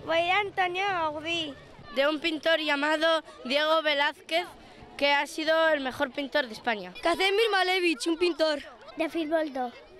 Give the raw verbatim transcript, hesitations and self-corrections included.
Voy a Antonio Gaudí. De un pintor llamado Diego Velázquez, que ha sido el mejor pintor de España. Kazimir Malevich, un pintor. De Phil Boldo.